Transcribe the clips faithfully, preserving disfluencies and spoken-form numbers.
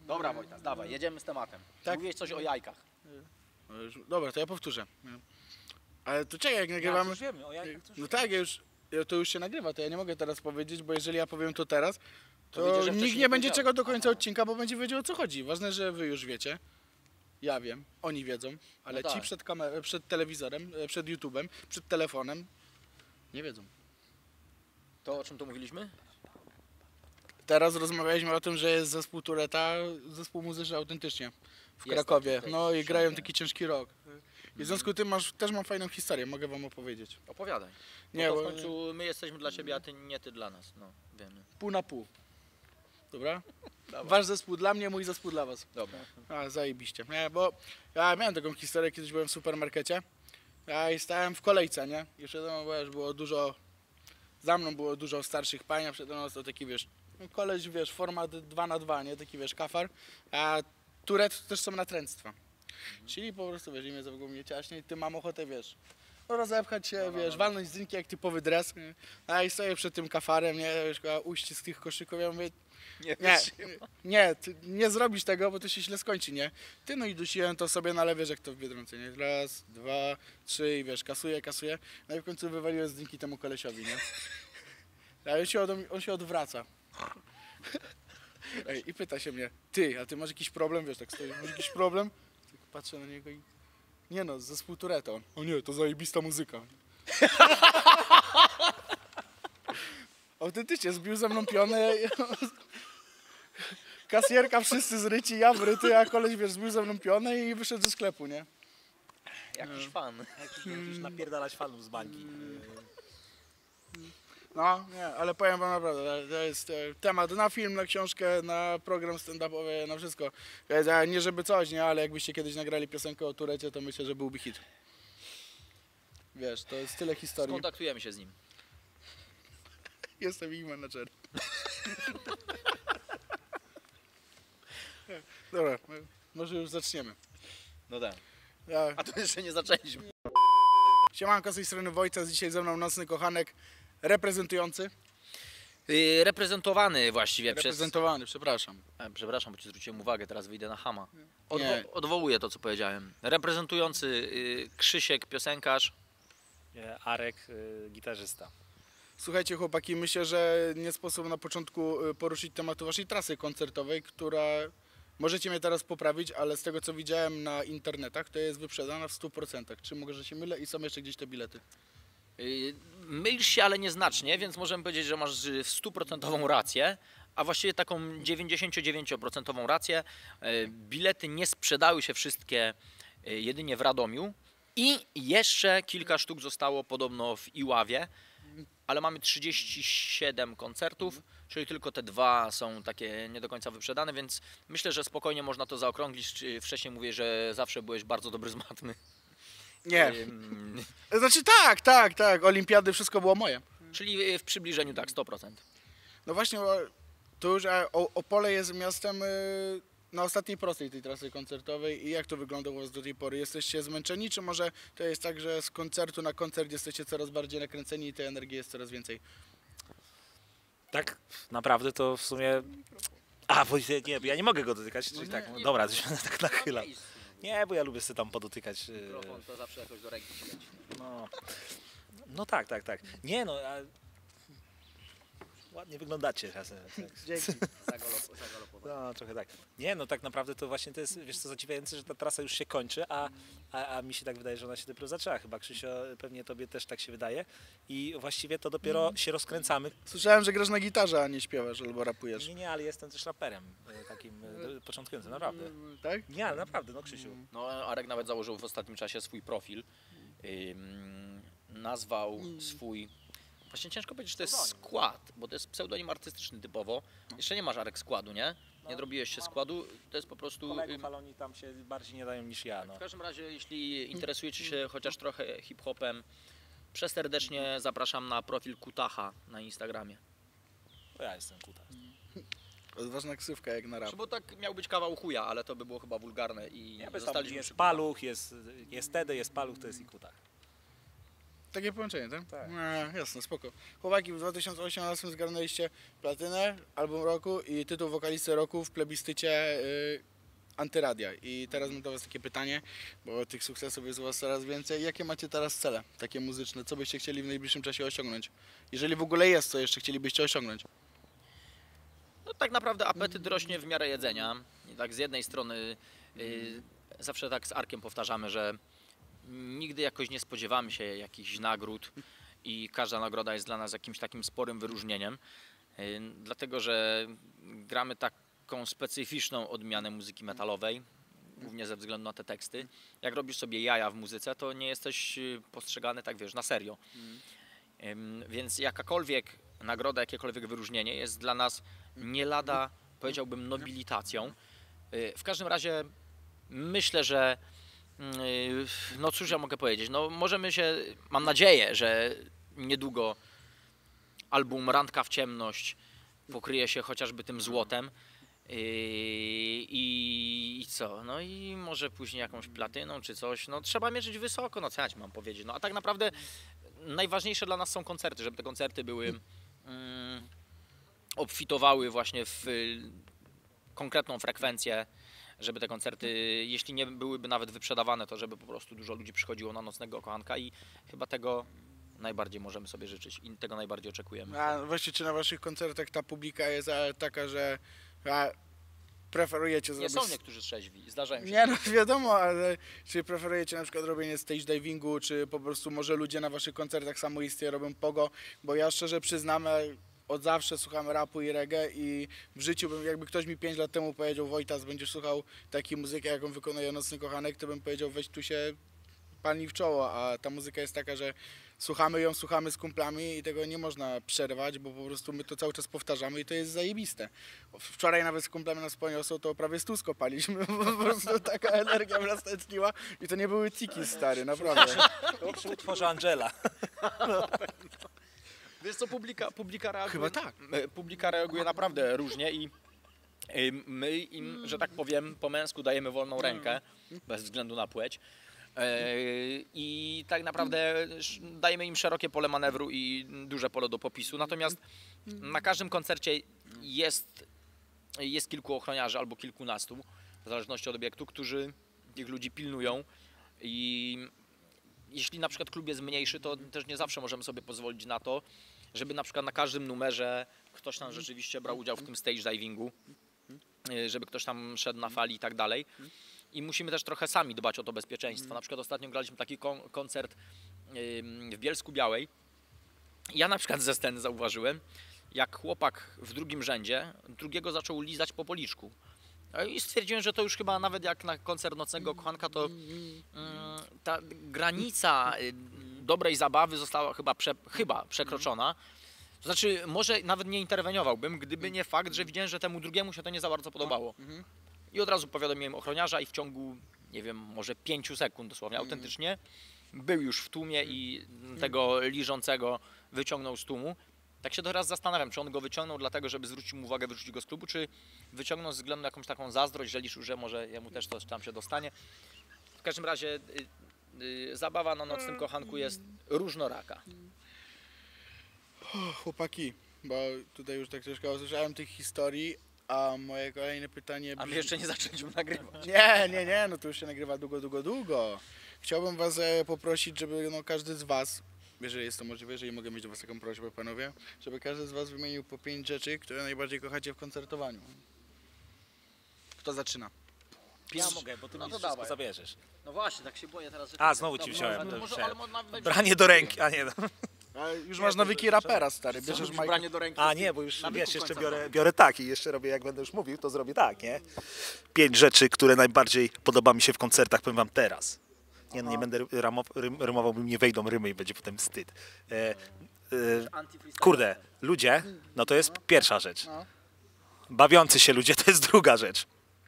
Dobra Wojtas, dawaj, jedziemy z tematem. Tak? Mówiłeś coś o jajkach. No już, dobra, to ja powtórzę. Ale to czekaj, jak Ja, nagrywamy... już wiemy, o jajkach coś No tak, ja już, ja to już się nagrywa, to ja nie mogę teraz powiedzieć, bo jeżeli ja powiem to teraz, To to, wyjdzie, że nikt wcześniej nie będzie powiedziałeś. czekał do końca Aha. odcinka, bo będzie wiedział, o co chodzi. Ważne, że wy już wiecie. Ja wiem, oni wiedzą, ale No ci tak. przed, kamer- przed telewizorem, e, przed YouTube'em, przed telefonem nie wiedzą. To o czym tu mówiliśmy? Teraz rozmawialiśmy o tym, że jest zespół Tureta, zespół muzyczny autentycznie w Jest Krakowie. taki No i tutaj grają wszędzie. taki ciężki rok. I w związku z tym masz, też mam fajną historię, mogę wam opowiedzieć. Opowiadaj. Nie, Nie, bo bo- w końcu my jesteśmy dla ciebie, a ty nie ty dla nas. No, wiemy. Pół na pół. Dobra? Dawaj. Wasz zespół dla mnie, mój zespół dla was. Dobra. A, zajebiście. Nie, bo ja miałem taką historię, kiedyś byłem w supermarkecie. Ja i stałem w kolejce, nie? I przede mną wiesz, było dużo, za mną było dużo starszych pań, a przede mną to taki, wiesz, no koleś, wiesz, format dwa na dwa, nie? Taki, wiesz, kafar. A Turet też są natręctwa. Czyli po prostu, wiesz, imię zawego mnie ciaśnie i ty mam ochotę, wiesz, no rozepchać się, No, no, wiesz, no. walnąć z dynki jak typowy dres. Nie? A i stoję przed tym kafarem, nie? Wiesz, a uścisk tych koszyków, ja mówię, Nie, nie, nie, ty nie zrobisz tego, bo to się źle skończy, nie? Ty no i dusiłem to sobie, no ale wiesz jak to w Biedronce, nie? Raz, dwa, trzy i wiesz, kasuję, kasuję. No i w końcu wywaliłem z dynki temu kolesiowi, nie? A on się, od, on się odwraca. Ej, i pyta się mnie, ty, a ty masz jakiś problem? Wiesz, tak stoi, masz jakiś problem? Tak patrzę na niego i... Nie no, zespół Tureta. On, o nie, to zajebista muzyka. Autentycznie, zbił ze mną pionę. Kasjerka, wszyscy zryci, ja wryty, a koleś, wiesz, zbił ze mną pionę i wyszedł ze sklepu, nie? Jakiś fan. Jakiś, jakiś napierdalać fanów z bańki. No, nie, ale powiem wam naprawdę, to jest e, temat na film, na książkę, na program stand-upowy, na wszystko. E, Nie żeby coś, nie, ale jakbyście kiedyś nagrali piosenkę o Turecie, to myślę, że byłby hit. Wiesz, to jest tyle historii. Skontaktujemy się z nim. Jestem ich menadżer. Dobra, może już zaczniemy. No tak. Ja, A to jeszcze nie zaczęliśmy. siemanko, z tej strony Wojtas, dzisiaj ze mną nocny kochanek, reprezentujący. Yy, reprezentowany właściwie przez... Reprezentowany, przepraszam. E, przepraszam, bo ci zwróciłem uwagę, teraz wyjdę na chama. Odwo Nie. odwołuję to, co powiedziałem. Reprezentujący yy, Krzysiek, piosenkarz. Nie, Arek, y, gitarzysta. Słuchajcie chłopaki, myślę, że nie sposób na początku y, poruszyć tematu waszej trasy koncertowej, która, możecie mnie teraz poprawić, ale z tego co widziałem na internetach, to jest wyprzedana w stu procentach. Czy mogę, że się mylę i są jeszcze gdzieś te bilety? Yy, mylisz się, ale nieznacznie, więc możemy powiedzieć, że masz yy, stuprocentową rację, a właściwie taką dziewięćdziesięciodziewięcioprocentową rację. Yy, bilety nie sprzedały się wszystkie yy, jedynie w Radomiu i jeszcze kilka sztuk zostało podobno w Iławie, ale mamy trzydzieści siedem koncertów, czyli tylko te dwa są takie nie do końca wyprzedane, więc myślę, że spokojnie można to zaokrąglić. Czy wcześniej mówię, że zawsze byłeś bardzo dobry z matmy. Nie. Ym, Znaczy tak, tak, tak, olimpiady, wszystko było moje. czyli w przybliżeniu tak, sto procent. No właśnie, bo to już a, o, Opole jest miastem y, na ostatniej prostej tej trasy koncertowej i jak to wygląda u was do tej pory? Jesteście zmęczeni, czy może to jest tak, że z koncertu na koncert jesteście coraz bardziej nakręceni i tej energii jest coraz więcej? Tak, naprawdę to w sumie... A, bo nie, ja nie mogę go dotykać. Czyli nie, tak, nie. dobra, to się tak nachyla. Nie, bo ja lubię sobie tam podotykać. y, Mikrofon to zawsze jakoś do ręki ci leci. No, no tak, tak, tak. Nie no, a... ładnie wyglądacie czasem. Tak. Dzięki. Zagalop- Zagalopować. No, trochę tak. Nie, no tak naprawdę to właśnie to jest, wiesz co, zadziwiające, że ta trasa już się kończy, a, a, a mi się tak wydaje, że ona się dopiero zaczęła. Chyba, Krzysio, pewnie tobie też tak się wydaje. I właściwie to dopiero się rozkręcamy. Słyszałem, że grasz na gitarze, a nie śpiewasz albo rapujesz. Nie, nie, ale jestem też raperem e, takim e, początkującym, naprawdę. Tak? Nie, ale naprawdę, no Krzysiu. No, Arek nawet założył w ostatnim czasie swój profil. Ym, nazwał swój... Właśnie ciężko powiedzieć, że to jest skład, bo to jest pseudonim artystyczny typowo. Jeszcze nie masz, Arek, składu, nie? Nie zrobiłeś się składu, to jest po prostu... Kolegów, ym, ale oni tam się bardziej nie dają niż ja, no. W każdym razie, jeśli interesujecie się chociaż trochę hip-hopem, przeserdecznie zapraszam na profil Kutacha na Instagramie. Bo ja jestem kutas. Odważna ksywka jak na rap. Bo tak miał być kawał chuja, ale to by było chyba wulgarne i Nie, bez tam zostaliśmy jest przy paluch, jest, jest tedy, jest paluch, to jest i kutach. Takie połączenie, tak? Tak. No, jasne, spoko. Chłopaki, w dwa tysiące osiemnastym zgarnęliście platynę, album roku i tytuł wokalisty roku w plebiscycie y, Antyradia. I teraz mam do was takie pytanie, bo tych sukcesów jest u was coraz więcej. Jakie macie teraz cele, takie muzyczne? Co byście chcieli w najbliższym czasie osiągnąć? Jeżeli w ogóle jest, co jeszcze chcielibyście osiągnąć? No, tak naprawdę apetyt rośnie w miarę jedzenia. I tak z jednej strony y, zawsze tak z Arkiem powtarzamy, że nigdy jakoś nie spodziewamy się jakichś nagród i każda nagroda jest dla nas jakimś takim sporym wyróżnieniem. Y, dlatego, że gramy taką specyficzną odmianę muzyki metalowej, głównie ze względu na te teksty. Jak robisz sobie jaja w muzyce, to nie jesteś y, postrzegany tak, wiesz, na serio. Ym, Więc jakakolwiek nagroda, jakiekolwiek wyróżnienie jest dla nas nie lada, powiedziałbym, nobilitacją. Y, W każdym razie myślę, że y, no cóż ja mogę powiedzieć, no możemy się, mam nadzieję, że niedługo album Randka w ciemność pokryje się chociażby tym złotem. Yy, I, I co? No i może później jakąś platyną czy coś. No trzeba mierzyć wysoko, no co ja ci mam powiedzieć. No a tak naprawdę najważniejsze dla nas są koncerty, żeby te koncerty były mm, obfitowały właśnie w y, konkretną frekwencję, żeby te koncerty, jeśli nie byłyby nawet wyprzedawane, to żeby po prostu dużo ludzi przychodziło na Nocnego Kochanka i chyba tego najbardziej możemy sobie życzyć i tego najbardziej oczekujemy. A właśnie, czy na waszych koncertach ta publika jest e, taka, że a, preferujecie Nie zrobić... są niektórzy trzeźwi, zdarzają się. Nie, no wiadomo, ale czy preferujecie na przykład robienie stage divingu, czy po prostu może ludzie na waszych koncertach samoistnie robią pogo, bo ja szczerze przyznam, e, od zawsze słucham rapu i reggae i w życiu bym, jakby ktoś mi pięć lat temu powiedział: Wojtas, będziesz słuchał takiej muzyki, jaką wykonuje Nocny Kochanek, to bym powiedział: weź tu się palni w czoło, a ta muzyka jest taka, że słuchamy ją, słuchamy z kumplami i tego nie można przerwać, bo po prostu my to cały czas powtarzamy i to jest zajebiste. Wczoraj nawet z kumplami nas poniosło, to prawie stówko paliśmy, bo po prostu taka energia nas tętniła i to nie były tiki, stary, naprawdę. To przy utworze Angela. Wiesz co, publika, publika reaguje, Chyba tak. e, publika reaguje naprawdę różnie i e, my im, że tak powiem, po męsku dajemy wolną rękę, bez względu na płeć. E, I tak naprawdę sz- dajemy im szerokie pole manewru i duże pole do popisu. Natomiast na każdym koncercie jest, jest kilku ochroniarzy albo kilkunastu, w zależności od obiektu, którzy tych ludzi pilnują. I jeśli na przykład klub jest mniejszy, to też nie zawsze możemy sobie pozwolić na to, żeby na przykład na każdym numerze ktoś tam rzeczywiście brał udział w tym stage divingu, y, żeby ktoś tam szedł na fali i tak dalej. I musimy też trochę sami dbać o to bezpieczeństwo. Na przykład ostatnio graliśmy taki kon- koncert ym, w Bielsku Białej. Ja na przykład ze sceny zauważyłem, jak chłopak w drugim rzędzie drugiego zaczął lizać po policzku. I stwierdziłem, że to już chyba nawet jak na koncert Nocnego Kochanka, to mm, ta granica y, dobrej zabawy została chyba, prze, chyba przekroczona. To znaczy, może nawet nie interweniowałbym, gdyby nie fakt, że widziałem, że temu drugiemu się to nie za bardzo podobało. I od razu powiadomiłem ochroniarza i w ciągu, nie wiem, może pięciu sekund dosłownie, autentycznie, był już w tłumie i tego liżącego wyciągnął z tłumu. Tak się teraz zastanawiam, czy on go wyciągnął dlatego, żeby zwrócić mu uwagę, wyrzucić go z klubu, czy wyciągnął ze względu na jakąś taką zazdrość, że liczył, że może jemu też coś tam się dostanie. W każdym razie y, y, zabawa na Nocnym Kochanku jest różnoraka. O, chłopaki, bo tutaj już tak troszkę usłyszałem tych historii, a moje kolejne pytanie A my brzmi- jeszcze nie zaczęliśmy nagrywać. Nie, nie, nie, no to już się nagrywa długo, długo, długo. Chciałbym was e, poprosić, żeby no, każdy z was, jeżeli jest to możliwe, jeżeli mogę mieć do was taką prośbę, panowie, żeby każdy z was wymienił po pięć rzeczy, które najbardziej kochacie w koncertowaniu. Kto zaczyna? Ja mogę, bo ty No mi to wszystko dawaj. zabierzesz. No właśnie, tak się boję teraz. Że A, znowu ci Dobra, wziąłem, ale to może, wziąłem. ale można- Branie do ręki, a nie. No. A już masz nawyki rapera, stary, bierzesz Bierzesz Mike. branie do ręki. A nie, bo już nawyków wiesz, jeszcze końcowych. biorę, biorę tak i jeszcze robię, jak będę już mówił, to zrobię tak, nie? Pięć rzeczy, które najbardziej podoba mi się w koncertach, powiem wam teraz. Nie, no, nie będę ramow, rym, rymował, bo mi nie wejdą rymy i będzie potem wstyd. E, e, Anti-freestyle. kurde, ludzie, no to jest pierwsza rzecz. No. Bawiący się ludzie, to jest druga rzecz.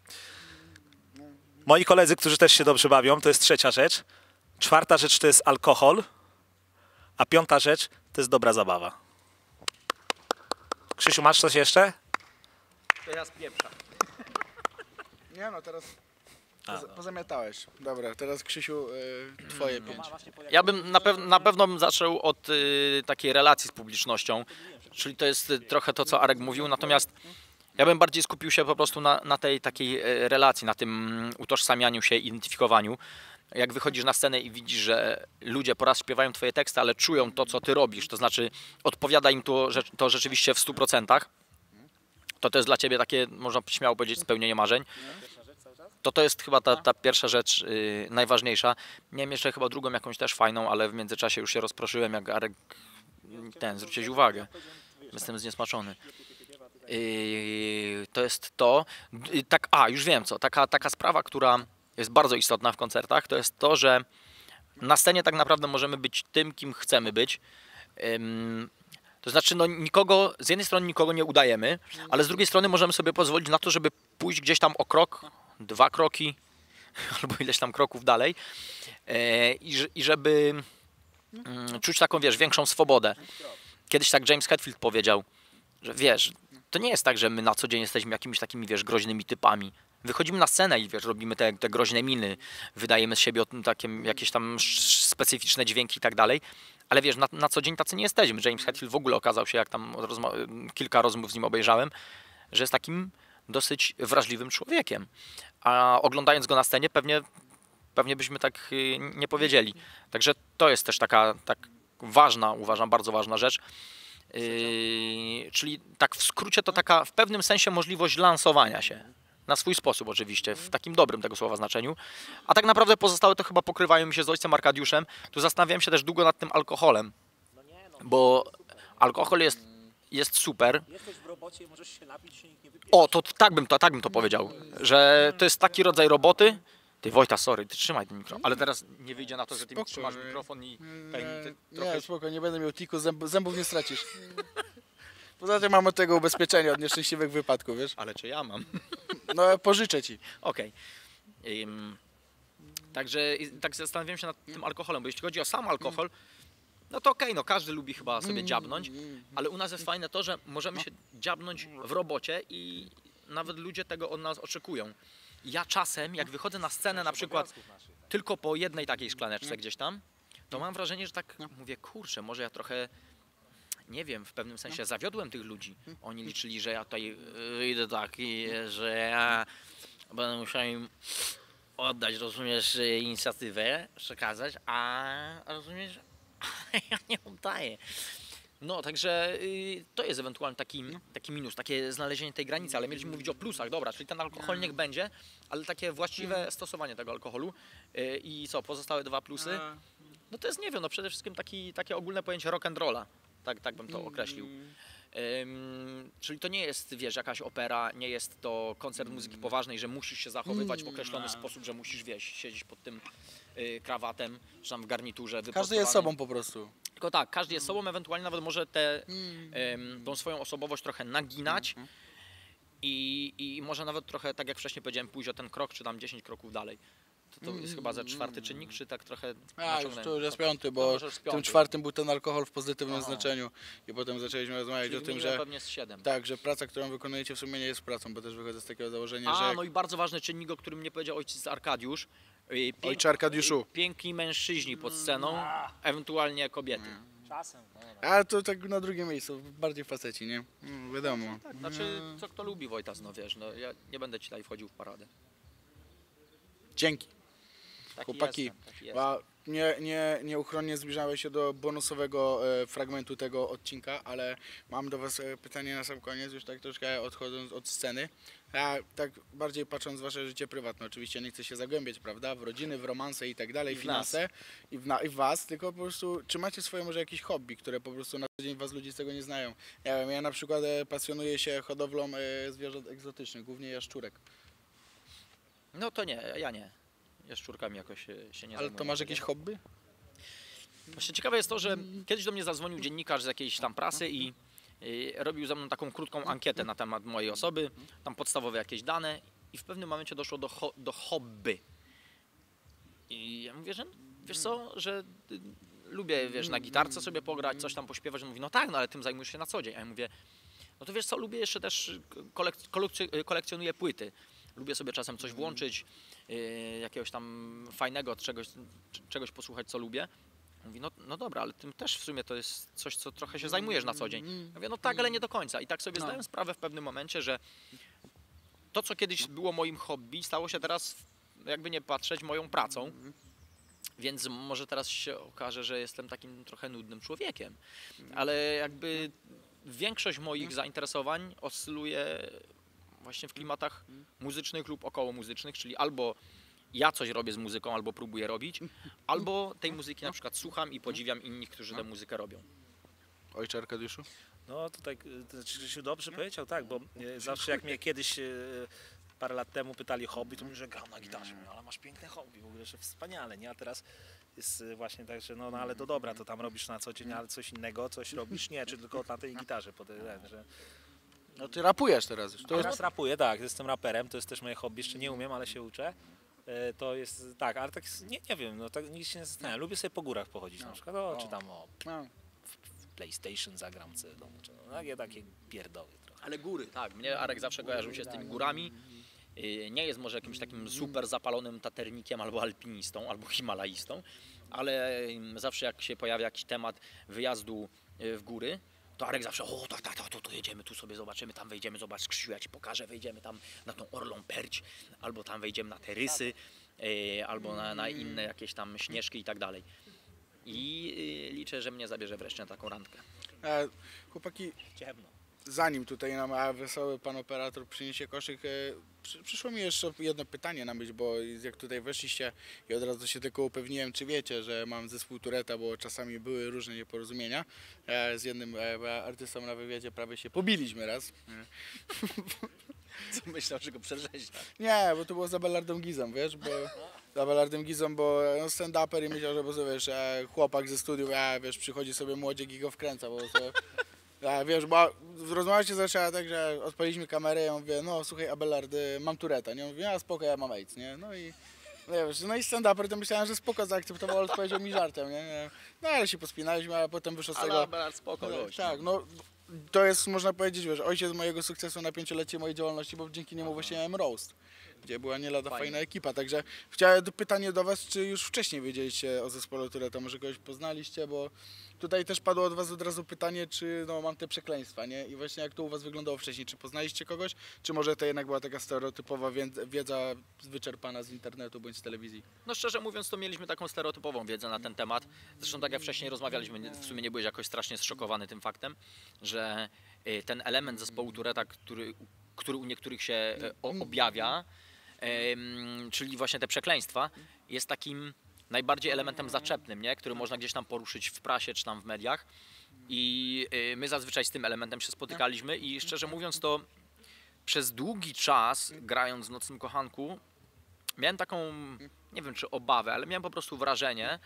Moi koledzy, którzy też się dobrze bawią, to jest trzecia rzecz. Czwarta rzecz to jest alkohol, a piąta rzecz to jest dobra zabawa. Krzysiu, masz coś jeszcze? To ja z pieprza. Nie no, teraz... Poza, pozamiatałeś. Dobra, teraz Krzysiu, y, twoje pięć. Ja bym na, pew na pewno bym zaczął od y, takiej relacji z publicznością, czyli to jest y, trochę to, co Arek mówił, natomiast ja bym bardziej skupił się po prostu na, na tej takiej y, relacji, na tym mm, utożsamianiu się, identyfikowaniu. Jak wychodzisz na scenę i widzisz, że ludzie po raz śpiewają twoje teksty, ale czują to, co ty robisz, to znaczy odpowiada im to, że, to rzeczywiście w stu procentach, to to jest dla ciebie takie, można śmiało powiedzieć, spełnienie marzeń. To to jest chyba ta, ta pierwsza rzecz yy, najważniejsza. Miałem jeszcze chyba drugą jakąś też fajną, ale w międzyczasie już się rozproszyłem, jak Arek ten, zwróciłeś uwagę. Jestem zniesmaczony. Yy, to jest to. Yy, tak, a, już wiem co. Taka, taka sprawa, która jest bardzo istotna w koncertach, to jest to, że na scenie tak naprawdę możemy być tym, kim chcemy być. Ym, to znaczy, no nikogo, z jednej strony nikogo nie udajemy, ale z drugiej strony możemy sobie pozwolić na to, żeby pójść gdzieś tam o krok, dwa kroki, albo ileś tam kroków dalej e, i, że- i żeby mm, czuć taką, wiesz, większą swobodę. Kiedyś tak James Hetfield powiedział, że wiesz, to nie jest tak, że my na co dzień jesteśmy jakimiś takimi, wiesz, groźnymi typami. Wychodzimy na scenę i wiesz, robimy te, te groźne miny, wydajemy z siebie o tym takie, jakieś tam sz- specyficzne dźwięki i tak dalej, ale wiesz, na, na co dzień tacy nie jesteśmy. James Hetfield w ogóle okazał się, jak tam rozma- kilka rozmów z nim obejrzałem, że jest takim dosyć wrażliwym człowiekiem. A oglądając go na scenie pewnie, pewnie byśmy tak y, nie powiedzieli. Także to jest też taka tak ważna, uważam, bardzo ważna rzecz. Yy, czyli tak w skrócie to taka w pewnym sensie możliwość lansowania się. Na swój sposób oczywiście, w takim dobrym tego słowa znaczeniu. A tak naprawdę pozostałe to chyba pokrywają mi się z ojcem Arkadiuszem. Tu zastanawiałem się też długo nad tym alkoholem, bo alkohol jest, jest super. Jesteś w robocie i możesz się napić, się nikt nie wypije. O, to tak bym to, tak bym to powiedział, że to jest taki rodzaj roboty. Ty Wojta, sorry, ty trzymaj ten mikrofon, ale teraz nie wyjdzie na to, że ty mi Spoko, trzymasz że- mikrofon i Nie, ten, ty trochę... nie, spoko, nie będę miał tiku, zęb, zębów nie stracisz. Poza tym mam od tego ubezpieczenie od nieszczęśliwych wypadków, wiesz? Ale czy ja mam? No pożyczę ci. Okej. Ym, Także i- tak zastanawiam się nad tym alkoholem, bo jeśli chodzi o sam alkohol, no to okej, no każdy lubi chyba sobie dziabnąć, ale u nas jest fajne to, że możemy się dziabnąć w robocie i nawet ludzie tego od nas oczekują. Ja czasem, jak wychodzę na scenę na przykład tylko po jednej takiej szklaneczce gdzieś tam, to mam wrażenie, że tak mówię, kurczę, może ja trochę, nie wiem, w pewnym sensie zawiodłem tych ludzi. Oni liczyli, że ja tutaj y, idę tak i że ja będę musiał im oddać, rozumiesz, y, inicjatywę, przekazać, a rozumiesz, ja nie oddaję. No, także y, to jest ewentualnie taki, taki minus, takie znalezienie tej granicy, ale mieliśmy mówić o plusach, dobra, czyli ten alkohol niech będzie, ale takie właściwe stosowanie tego alkoholu. Y, I co, pozostałe dwa plusy? No to jest, nie wiem, no przede wszystkim taki, takie ogólne pojęcie rock and rolla, tak, tak bym to określił. Ym, czyli to nie jest, wiesz, jakaś opera, nie jest to koncert muzyki poważnej, że musisz się zachowywać w określony sposób, że musisz, wiesz, siedzieć pod tym y, krawatem, czy tam w garniturze Każdy jest wyprostowanym. sobą po prostu. Tylko tak, każdy jest sobą, ewentualnie nawet może tę em, tą swoją osobowość trochę naginać i, i może nawet trochę, tak jak wcześniej powiedziałem, pójść o ten krok, czy tam dziesięć kroków dalej. To, to jest chyba ze czwarty czynnik, czy tak trochę A, już naciągnąłem? to już jest piąty, No, bo może już w tym piąty. czwartym był ten alkohol w pozytywnym Aha. znaczeniu. I potem zaczęliśmy rozmawiać Czyli o tym, minimum że pewnie z siedem. tak, że praca, którą wykonujecie w sumie nie jest pracą, bo też wychodzę z takiego założenia, A, że no i bardzo ważny czynnik, o którym nie powiedział ojciec Arkadiusz. Y, Pięk, Ojcze Arkadiuszu. Piękni mężczyźni pod sceną, ewentualnie kobiety. Czasem. A to tak na drugim miejscu, bardziej faceci, nie? No, wiadomo. Znaczy, co kto lubi Wojtas, no wiesz, no ja nie będę ci tutaj wchodził w paradę. Dzięki. Taki Chłopaki, jestem, taki jestem. A nie, nie, nieuchronnie zbliżamy się do bonusowego e, fragmentu tego odcinka, ale mam do Was e, pytanie na sam koniec, już tak troszkę odchodząc od sceny. A tak bardziej patrząc w Wasze życie prywatne, oczywiście nie chcę się zagłębiać, prawda, w rodziny, w romanse i tak dalej, I w finanse i w, na, i w Was, tylko po prostu czy macie swoje może jakieś hobby, które po prostu na co dzień Was ludzie z tego nie znają. Ja wiem, ja na przykład e, pasjonuję się hodowlą e, zwierząt egzotycznych, głównie jaszczurek. No to nie, ja nie. Jaszczurkami jakoś się, się nie Ale zajmuję. to masz jakieś hobby? Właśnie ciekawe jest to, że kiedyś do mnie zadzwonił dziennikarz z jakiejś tam prasy i y, robił ze mną taką krótką ankietę na temat mojej osoby, tam podstawowe jakieś dane i w pewnym momencie doszło do, ho, do hobby. I ja mówię, że wiesz co, że y, lubię, wiesz, na gitarce sobie pograć, coś tam pośpiewać. On mówi, no tak, no ale tym zajmujesz się na co dzień. A ja mówię, no to wiesz co, lubię jeszcze też, kolek, kolekcj- kolekcjonuję płyty. lubię sobie czasem coś włączyć, yy, jakiegoś tam fajnego, czegoś, czegoś posłuchać, co lubię. Mówi, no, no dobra, ale tym też w sumie to jest coś, co trochę się zajmujesz na co dzień. Ja mówię, no tak, ale nie do końca. I tak sobie No. zdałem sprawę w pewnym momencie, że to, co kiedyś było moim hobby, stało się teraz, jakby nie patrzeć, moją pracą. Więc może teraz się okaże, że jestem takim trochę nudnym człowiekiem. Ale jakby większość moich zainteresowań oscyluje właśnie w klimatach muzycznych lub około muzycznych, czyli albo ja coś robię z muzyką, albo próbuję robić, albo tej muzyki na przykład słucham i podziwiam innych, którzy tę muzykę robią. Ojcze Arkadiuszu? No tutaj y, to znaczy, Grzesiu dobrze powiedział, tak, bo y, zawsze jak mnie kiedyś y, parę lat temu pytali hobby, to mówię, że gram na gitarze, mówię, ale masz piękne hobby, w ogóle, że wspaniale, nie? A teraz jest y, właśnie tak, że no, no ale to dobra, to tam robisz na co dzień, ale coś innego, coś robisz, nie, czy tylko na tej gitarze, po tej, ten, że... No ty rapujesz teraz już. To jest... Teraz rapuję, tak, jestem raperem, to jest też moje hobby, jeszcze nie umiem, ale się uczę. E, To jest tak, ale tak nie, nie wiem, no tak nigdy się nie zastanawiam. Lubię sobie po górach pochodzić na przykład, o, czy tam o No. PlayStation zagram sobie w domu, czy no, takie, takie pierdoły trochę. Ale góry, tak. Mnie Arek zawsze kojarzył się z tymi górami. Yy, Nie jest może jakimś takim super zapalonym taternikiem, albo alpinistą, albo himalaistą, ale ym, zawsze jak się pojawia jakiś temat wyjazdu yy, w góry, to Arek zawsze, o tak, tak, tak, to, to jedziemy, tu sobie zobaczymy, tam wejdziemy, zobacz Krzysiu, ja ci pokażę, wejdziemy tam na tą Orlą Perć, albo tam wejdziemy na te rysy, yy, albo na, na inne jakieś tam śnieżki i tak dalej. I yy, liczę, że mnie zabierze wreszcie na taką randkę. E, chłopaki, Ciemno. zanim tutaj nam a wesoły pan operator przyniesie koszyk, e, przy, przyszło mi jeszcze jedno pytanie na myśl, bo jak tutaj weszliście i od razu się tylko upewniłem, czy wiecie, że mam zespół Tureta, bo czasami były różne nieporozumienia. E, z jednym e, artystą na wywiadzie prawie się pobiliśmy raz. Co myślał, że go przerzeźnia? Nie, bo to było z Abelardem Gizą, wiesz, bo z Abelardem Gizą, bo no, stand-uper i myślał, że bo sobie, wiesz, e, chłopak ze studiów, a wiesz, przychodzi sobie młodziek i go wkręca, bo sobie, a, wiesz, bo rozmowa się zaczęła tak, że odpaliliśmy kamerę, ja mówię, no słuchaj Abelard, y, mam Tureta, nie? Mówię, a spoko, ja mam AIDS, nie? No i no, ja wiesz, no i stand-uper to myślałem, że spoko zaakceptował, ale odpowiedział mi żartem, nie? No ale się pospinaliśmy, a potem wyszło z Ale tego... Abelard spoko, No, gość, tak, no to jest, można powiedzieć, wiesz, ojciec mojego sukcesu na pięciolecie mojej działalności, bo dzięki niemu właśnie miałem roast, gdzie była nie lada Fajnie. fajna ekipa, także chciałem do pytanie do was, czy już wcześniej wiedzieliście o zespole Tureta, może kogoś poznaliście, bo tutaj też padło od was od razu pytanie, czy no, mam te przekleństwa, nie? I właśnie jak to u was wyglądało wcześniej, czy poznaliście kogoś, czy może to jednak była taka stereotypowa wied- wiedza wyczerpana z internetu bądź z telewizji? No szczerze mówiąc, to mieliśmy taką stereotypową wiedzę na ten temat. Zresztą tak jak wcześniej rozmawialiśmy, nie- w sumie nie byłeś jakoś strasznie zszokowany tym faktem, że y, ten element zespołu Tureta, który, który u niektórych się e, o- objawia, em, czyli właśnie te przekleństwa, jest takim najbardziej elementem zaczepnym, nie? Który można gdzieś tam poruszyć w prasie czy tam w mediach. I y, my zazwyczaj z tym elementem się spotykaliśmy i szczerze mówiąc to przez długi czas grając w Nocnym Kochanku miałem taką, nie wiem czy obawę, ale miałem po prostu wrażenie,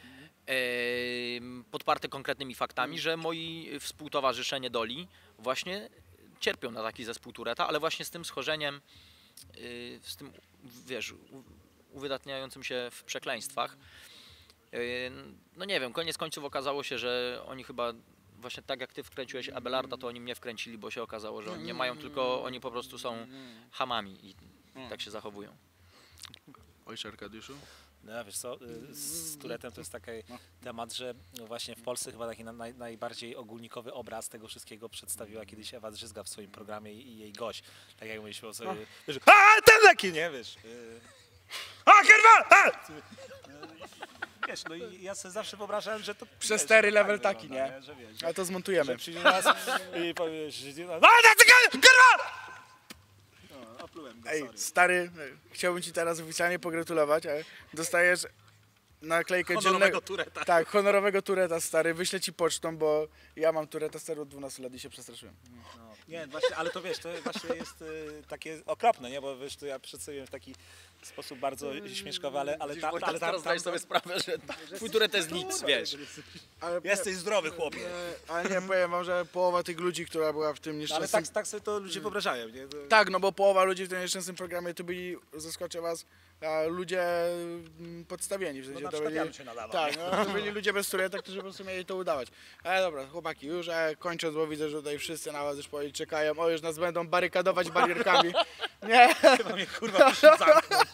em, podparte konkretnymi faktami, że moi współtowarzysze niedoli właśnie cierpią na taki zespół Tureta, ale właśnie z tym schorzeniem, y, z tym, wiesz, u- uwydatniającym się w przekleństwach. Y, No nie wiem, koniec końców okazało się, że oni chyba właśnie tak jak ty wkręciłeś Abelarda, to oni mnie wkręcili, bo się okazało, że oni nie mają, tylko oni po prostu są chamami i tak się zachowują. Ojcze Arkadiuszu? No wiesz co, y, z Turetem to jest taki temat, że no właśnie w Polsce chyba taki na- naj, najbardziej ogólnikowy obraz tego wszystkiego przedstawiła kiedyś Ewa Drzyzga w swoim programie i, i jej gość. Tak jak mówiliśmy o sobie, wiesz, a ten taki, nie wiesz. y, A kurwa! A! Wiesz, no i ja sobie zawsze wyobrażałem, że to... Przez wiesz, stary że level tak taki, wygląda, nie? Że wiesz, A to zmontujemy. że przyjdzie nas i powiesz, że... A tacy kurwa! No, oplułem go, Ej, sorry. stary, chciałbym ci teraz oficjalnie pogratulować, ale dostajesz naklejkę Honorowego dzielnego... Tureta. Tak, honorowego Tureta, stary, wyślę ci pocztą, bo ja mam Tureta stary od dwunastu lat i się przestraszyłem. No, nie, właśnie, ale to wiesz, to właśnie jest y, takie okropne, nie? Bo wiesz, to ja przedstawiłem w taki sposób bardzo śmieszkowy, ale, ale, ta, ale tam, tam, sobie sprawę, że twój Turet to jest nic, wiesz. Ale, jesteś zdrowy, chłopie. e, ale nie, powiem wam, że połowa tych ludzi, która była w tym No, ale nieszczęsnym... tak, tak sobie to ludzie wyobrażają, nie? To... Tak, no bo połowa ludzi w tym nieszczęsnym programie to byli, zaskoczę was, a, ludzie mm, podstawieni. W sensie No, na to przykład byli, ja bym się nadawał. tak, no, to byli ludzie bez turetek, którzy po prostu mieli to udawać. Ale dobra, chłopaki, już e, kończąc, bo widzę, że tutaj wszyscy na was już powoli czekają. O, już nas będą barykadować barierkami. Nie, Chyba mnie kurwa muszę zamknąć.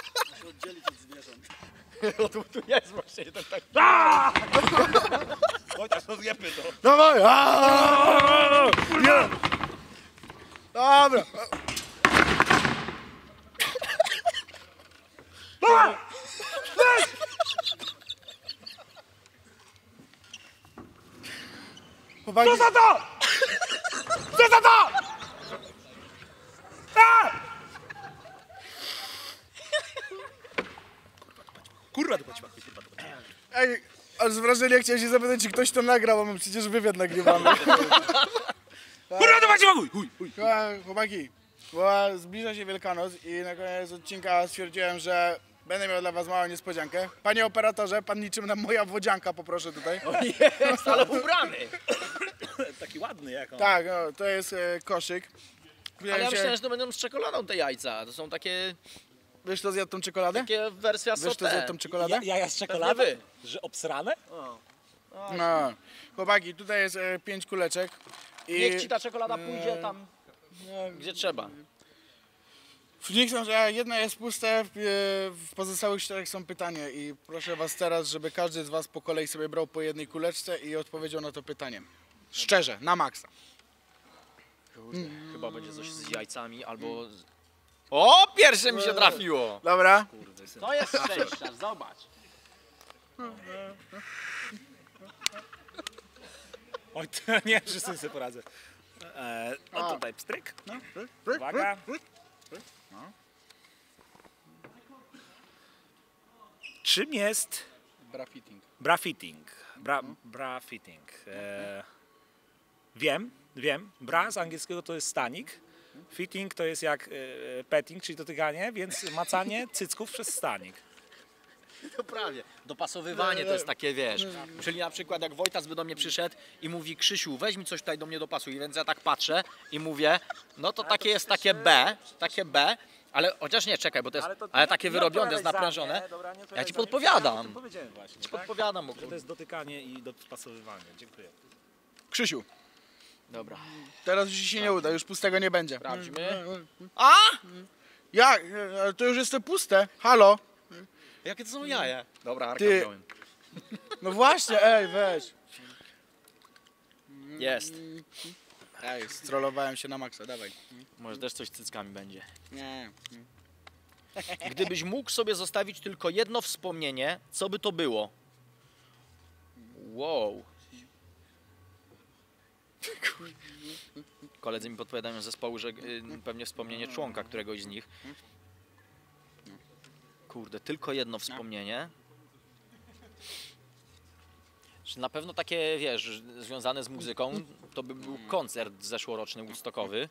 O, tu, tu jest właśnie ten taki. Chociaż rozjebmy to. dawaj! Aaaa! Nie! Dobra. Chłopaki, Co za to? Co za to? Kurwa to paćma, kurwa to paćma. ej, aż z wrażenia chciałem się zapytać, czy ktoś to nagrał, bo my przecież wywiad nagrywamy. Kurwa to paćma, chuj, chuj, chuj. Chła- Chłopaki, bo zbliża się Wielkanoc i na koniec odcinka stwierdziłem, że będę miał dla was małą niespodziankę. Panie operatorze, pan niczym na moja wodzianka, poproszę tutaj. O jest, ale ubrany. Taki ładny jak on. Tak, no, to jest e, koszyk. Ale ja myślałem, że to będą z czekoladą te jajca. To są takie, Wiesz, kto zjadł tą czekoladę? takie wersja Wiesz, kto zjadł sauté. tą czekoladę? Ja, jaja z czekolady? Pewnie Że obsrane? No. Chłopaki, tutaj jest e, pięć kuleczek. I Niech ci ta czekolada pójdzie tam, gdzie trzeba. w nich są, że jedno jest puste, w, w pozostałych czterech są pytania i proszę was teraz, żeby każdy z was po kolei sobie brał po jednej kuleczce i odpowiedział na to pytanie. Szczerze, na maksa. Chyba będzie coś z jajcami albo... Z... O, pierwsze mi się trafiło. Dobra? To jest szczęściarz, zobacz. Oj, to nie, wszyscy sobie poradzę. E, no tutaj pstryk. No. Uwaga. Czym jest Brafitting. brafitting? Bra, brafitting. E, wiem, wiem. Bra z angielskiego to jest stanik. Fitting to jest jak e, petting, czyli dotykanie, więc macanie cycków przez stanik. To prawie. Dopasowywanie to jest takie, wiesz, czyli na przykład jak Wojtas by do mnie przyszedł i mówi: Krzysiu, weź mi coś tutaj do mnie dopasuj, więc ja tak patrzę i mówię, no to takie jest takie B, takie B, ale chociaż nie, czekaj, bo to jest, ale takie wyrobione, jest naprężone. Ja ci podpowiadam. Powiedziałem właśnie. Ci tak? podpowiadam, bo Że to jest dotykanie i dopasowywanie. Dziękuję. Krzysiu, Dobra. teraz już ci się nie uda, już pustego nie będzie. Sprawdźmy. A? Jak? Ale to już jest te puste. Halo? Jakie to są jaja? Dobra, Arka Ty- wziąłem. No właśnie, ej, weź. Jest. Ej, strollowałem się na maksa, dawaj. Może też coś z cyckami będzie. Nie. Gdybyś mógł sobie zostawić tylko jedno wspomnienie, co by to było? Wow. Koledzy mi podpowiadają z zespołu, że y, pewnie wspomnienie członka któregoś z nich. Kurde, tylko jedno wspomnienie. Że na pewno takie, wiesz, związane z muzyką, to by był koncert zeszłoroczny Woodstockowy.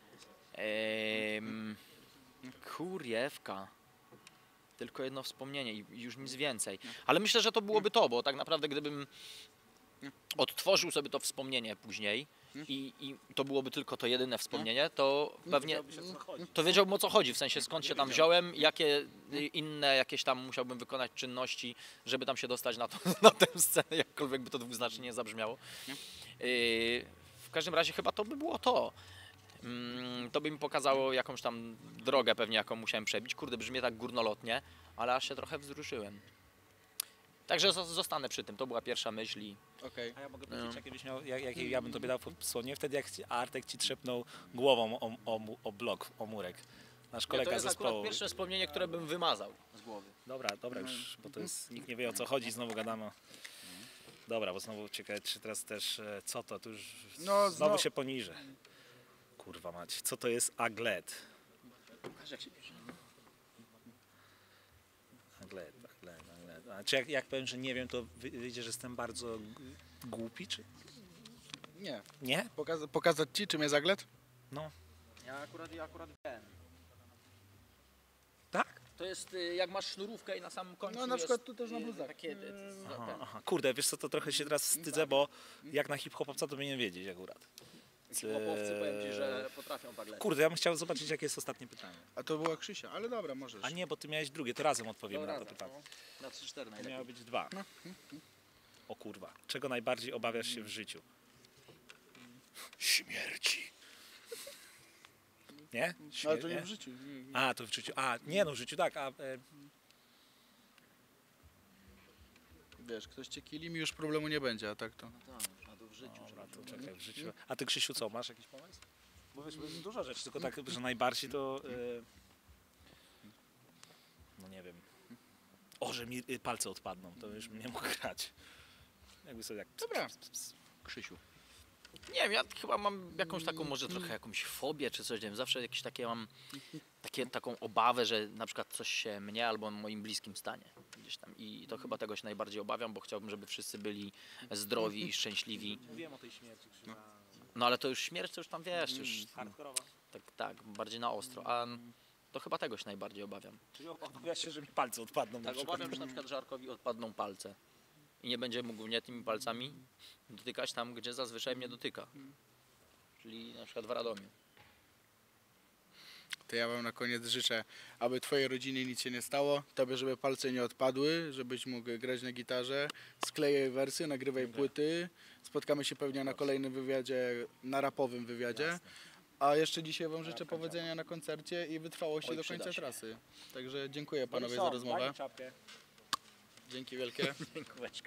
Ehm, kurjewka. Tylko jedno wspomnienie i już nic więcej. Ale myślę, że to byłoby to, bo tak naprawdę gdybym odtworzył sobie to wspomnienie później i, i to byłoby tylko to jedyne wspomnienie, to pewnie to wiedziałbym, o co chodzi, w sensie skąd się tam wziąłem, jakie inne jakieś tam musiałbym wykonać czynności, żeby tam się dostać na, to, na tę scenę, jakkolwiek by to dwuznacznie nie zabrzmiało. Yy, w każdym razie chyba to by było to. Mm, to by mi pokazało jakąś tam drogę pewnie, jaką musiałem przebić. Kurde, brzmi tak górnolotnie, ale aż się trochę wzruszyłem. Także zo- zostanę przy tym, to była pierwsza myśl i... Okej. A ja mogę powiedzieć, jakie byś miał, jak, jakie ja bym tobie dał wspomnienie? Wtedy jak ci, Artek ci trzepnął głową o, o, mu- o blok, o murek. Nasz to kolega jest akurat zespołu. pierwsze wspomnienie, które bym wymazał z głowy. Dobra, dobra już, bo to jest, nikt nie wie o co chodzi, znowu gadamy. Dobra, bo znowu ciekawe, czy teraz też, e, co to, tu już No, znowu znowu- się poniżę. Kurwa mać, co to jest aglet? Aglet, aglet, aglet. A czy jak, jak powiem, że nie wiem, to wy- wyjdzie, że jestem bardzo g- głupi, czy Nie. nie? Pokaza- pokazać ci, czym jest aglet? No, Ja akurat, ja akurat wiem. tak? To jest y, jak masz sznurówkę i na samym końcu No, na jest, przykład tu też na y, bluzach. Takie, y, Aha, ten. aha. Kurde, wiesz co, to trochę się teraz wstydzę, bo jak na hip-hopowca to powinien wiedzieć akurat. Chłopowcy, powiem ci, że potrafią tak lecieć. Kurde, ja bym chciał zobaczyć, jakie jest ostatnie pytanie. A to była Krzysia, ale dobra, możesz. A nie, bo ty miałeś drugie, to razem odpowiemy na to pytanie. Na trzy cztery To najlepiej. miały być dwa. O kurwa, czego najbardziej obawiasz się w życiu? Śmierci. Nie? No, ale Śmier- to nie nie? w życiu. A, to w życiu. A, nie no, w życiu tak. A, e, Wiesz, ktoś cię kili, mi już problemu nie będzie, a tak to... Tak, a to w życiu. dobra, to czekaj, w życiu. A ty, Krzysiu, co, masz jakiś pomysł? Bo wiesz, bo jest dużo rzeczy, tylko tak, że najbardziej to... E, no nie wiem. O, że mi y, palce odpadną, to już nie mogę grać. Jakby sobie jak... Dobra. Krzysiu. Nie wiem, ja chyba mam jakąś taką, może trochę jakąś fobię czy coś, nie wiem, zawsze jakieś takie mam, takie, taką obawę, że na przykład coś się mnie albo moim bliskim stanie gdzieś tam i to chyba tego się najbardziej obawiam, bo chciałbym, żeby wszyscy byli zdrowi i szczęśliwi. Mówiłem o tej śmierci, Krzysiu. No ale to już śmierć, to już tam wiesz, to już Hardkorowa. tak, tak, bardziej na ostro, a to chyba tego się najbardziej obawiam. Czyli obawiasz się, że mi palce odpadną. na Tak, przykład. obawiam się na przykład, że Arkowi odpadną palce i nie będzie mógł mnie tymi palcami dotykać tam, gdzie zazwyczaj mnie dotyka. Czyli na przykład w Radomiu. To ja wam na koniec życzę, aby twojej rodzinie nic się nie stało, tobie, żeby palce nie odpadły, żebyś mógł grać na gitarze, sklejaj wersy, nagrywaj płyty, spotkamy się pewnie na kolejnym wywiadzie, na rapowym wywiadzie. A jeszcze dzisiaj wam życzę powodzenia na koncercie i wytrwałości Oj, do przyda końca się. trasy. Także dziękuję No i panowie co, za rozmowę. daj czapkę. Dzięki wielkie. Kółeczka.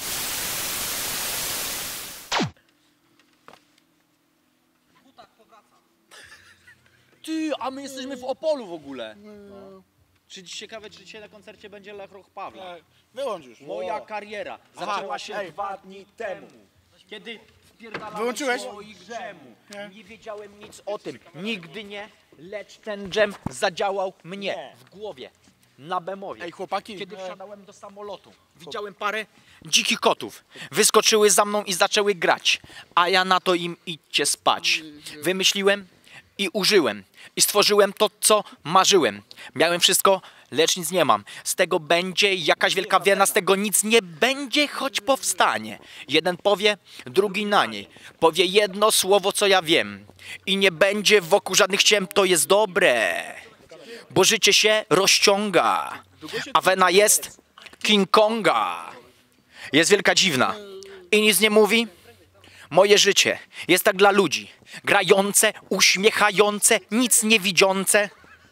Ty, a my jesteśmy w Opolu w ogóle. No. Czy ciekawe, czy dzisiaj na koncercie będzie Lech Roch Pawła? Wyłącz już. Moja kariera zaczęła się ej. dwa dni temu, kiedy wpierdalałem Wyłączyłeś? swoich dżemu. Nie wiedziałem nic o tym, nigdy nie, lecz ten dżem zadziałał mnie w głowie, na bemowie. Ej chłopaki, Kiedy e, wsiadałem do samolotu, widziałem parę dzikich kotów. Wyskoczyły za mną i zaczęły grać, a ja na to im idźcie spać. Wymyśliłem i użyłem i stworzyłem to, co marzyłem. Miałem wszystko, lecz nic nie mam. Z tego będzie jakaś wielka wiena, z tego nic nie będzie, choć powstanie. Jeden powie, drugi na niej. Powie jedno słowo, co ja wiem. I nie będzie wokół żadnych ciem, to jest dobre. Bo życie się rozciąga, a wena jest King Konga. Jest wielka dziwna i nic nie mówi. Moje życie jest tak dla ludzi, grające, uśmiechające, nic nie widzące.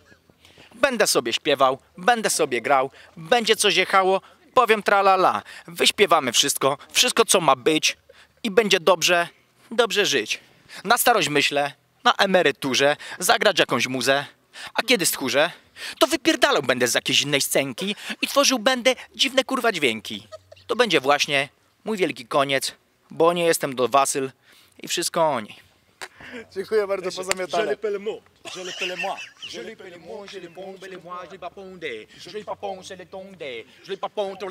Będę sobie śpiewał, będę sobie grał, będzie coś jechało, powiem tralala. Wyśpiewamy wszystko, wszystko co ma być i będzie dobrze, dobrze żyć. Na starość myślę, na emeryturze, zagrać jakąś muzę. A kiedy stchórzę, to wypierdalał będę z jakiejś innej scenki i tworzył będę dziwne kurwa dźwięki. To będzie właśnie mój wielki koniec, bo nie jestem do Wasyl i wszystko o niej. dziękuję bardzo, pozamiatane. Je l'appelle moi. Je l'ai pas les moi, je l'ai bon, je l'ai moi, je l'ai pas pondé. Je l'ai pas pondé, je l'ai tondé. Je l'ai pas pondé,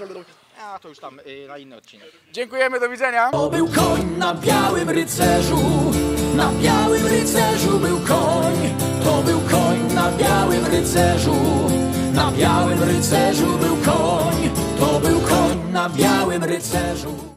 a to już tam y, na inny odcinek. Dziękujemy, do widzenia. To był koń na białym rycerzu, na białym rycerzu był koń. To był koń na białym rycerzu, na białym rycerzu był koń. To był koń na białym rycerzu.